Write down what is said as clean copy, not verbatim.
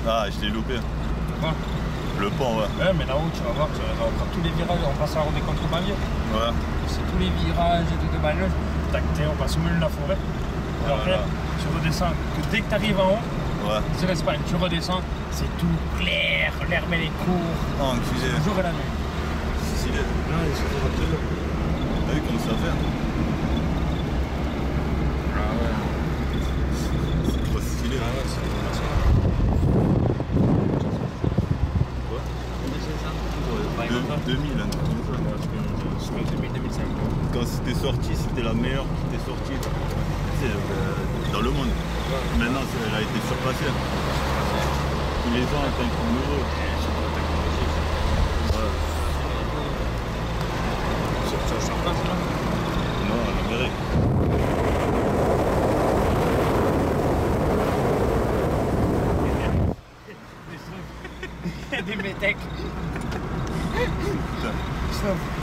Ah, je l'ai loupé. Quoi? Le pont, ouais. Ouais, mais là-haut, tu vas voir, on prend tous les virages, on passe à la route des contre-banlieues. Ouais. C'est tous les virages et tout de bagnole. Tac, on passe au milieu de la forêt. Et après, tu redescends. Dès que tu arrives en haut, Ouais. c'est l'Espagne. Tu redescends, c'est tout clair, l'herbe elle est courte. Oh, enculé. Le jour et la nuit. Stylé. Là, il suffit de rentrer là. T'as vu comment ça fait? Ah ouais. C'est trop stylé. Ah ouais, c'est une formation. Quoi? Ouais, 2000, un truc comme ça. Je crois que 2005. Quand c'était sorti, c'était la meilleure qui était sortie dans le monde. Ouais. Maintenant, elle a été surpassée. Tous les ans, elle est un peu nouveau. Ouais. C'est sur place là? Non, en Amérique. Il y a des métèques. Putain.